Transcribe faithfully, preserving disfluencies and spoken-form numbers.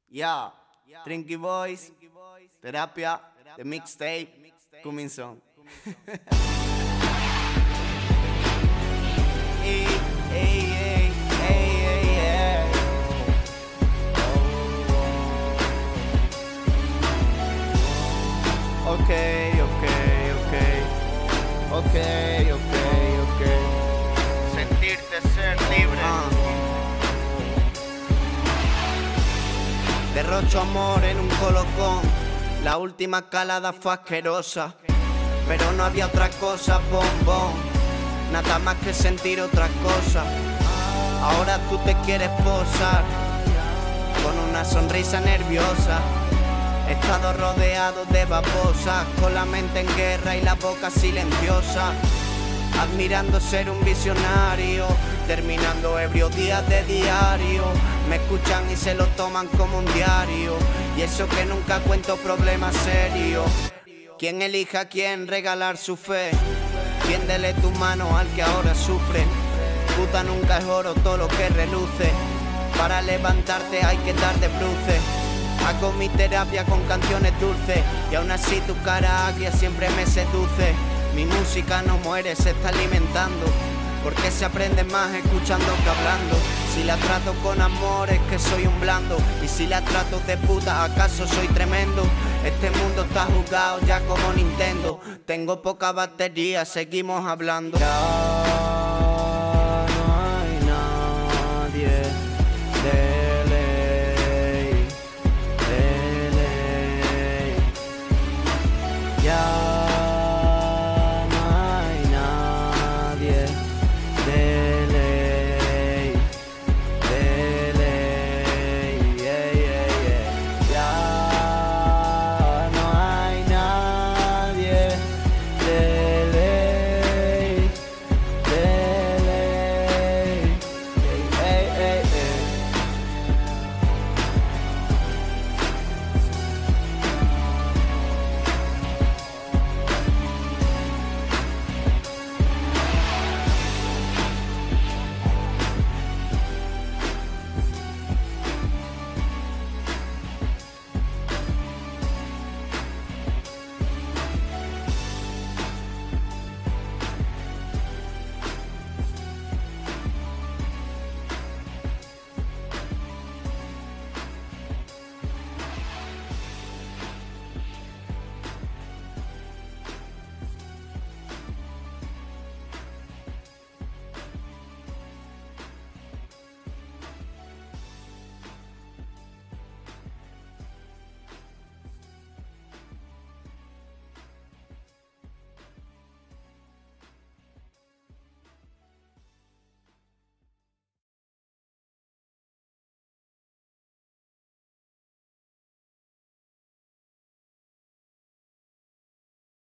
Yeah, Trinky Boys, Terapia, The Mixtape, coming soon. Ey, ey, ey, ey, ey, ey. Ok, ok, ok, ok, ok, ok. Sentirte ser libre. Ah. Derrocho amor en un colocón. La última calada fue asquerosa, pero no había otra cosa, bombón. Nada más que sentir otra cosa. Ahora tú te quieres posar con una sonrisa nerviosa. He estado rodeado de babosas, con la mente en guerra y la boca silenciosa, admirando ser un visionario, terminando ebrio días de diario. Me escuchan y se lo toman como un diario, y eso que nunca cuento problemas serios. Quien elija a quién regalar su fe, tiéndele tu mano al que ahora sufre. Puta nunca es oro todo lo que reluce, para levantarte hay que dar de bruces. Hago mi terapia con canciones dulces, y aún así tu cara agria siempre me seduce. Mi música no muere, se está alimentando, porque se aprende más escuchando que hablando. Si la trato con amor es que soy un blando, y si la trato de puta acaso soy tremendo. Este mundo está jugado ya como Nintendo, tengo poca batería, seguimos hablando.